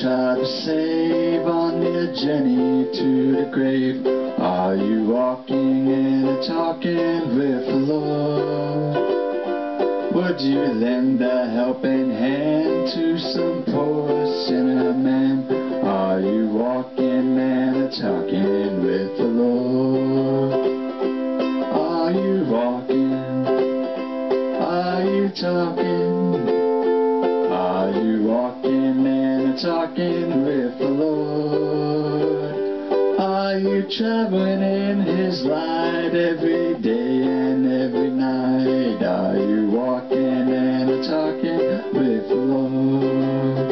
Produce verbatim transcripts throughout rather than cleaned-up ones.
tried to save on your journey to the grave? Are you walking and talking with the Lord? Would you lend a helping hand to some poor sinner man? Are you walking and talking with the Lord? Are you walking? Are you talking? Are you walking and talking with the Lord? Are you traveling in His light every day and every night? Are you walking and talking with the Lord?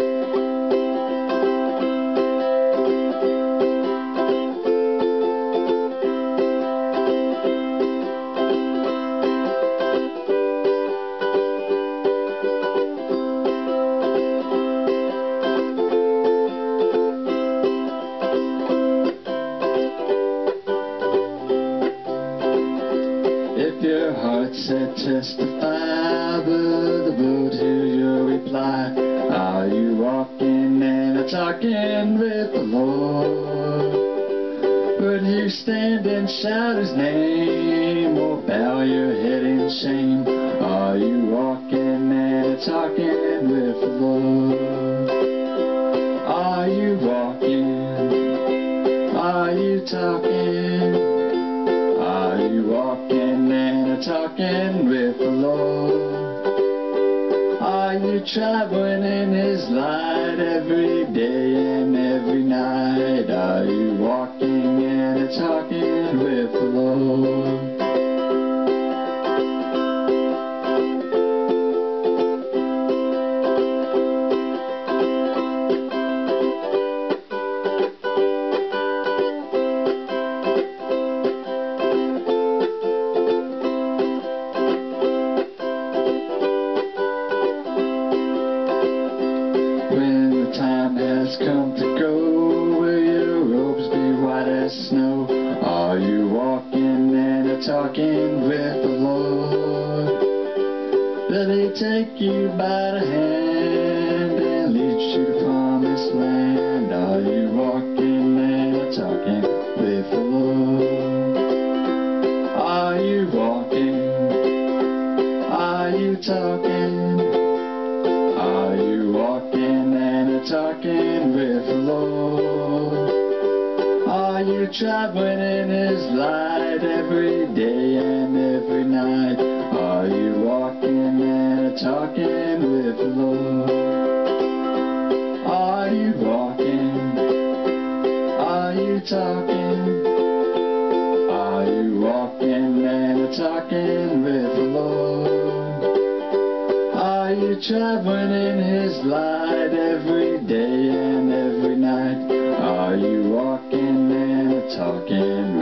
If your heart said testify, but the road to your reply, are you walking and talking with the Lord? Would you stand and shout His name, or bow your head in shame? Are you walking and talking with the Lord? Are you walking? Are you talking? Are you walking and talking with the Lord? Are you traveling in His light every day and every night? Are you walking and talking with the Lord? Time has come to go, will your robes be white as snow? Are you walking and talking with the Lord? Will He take you by the hand and lead you to the promised land? Are you walking and talking with the Lord? Are you walking? Are you talking? Are you walking and talking with the Lord? Are you traveling in His light every day and every night? Are you walking and talking with the Lord? Are you walking? Are you talking? Are you walking and talking with the Lord? Are you traveling in His light every day and every night? Are you walking and talking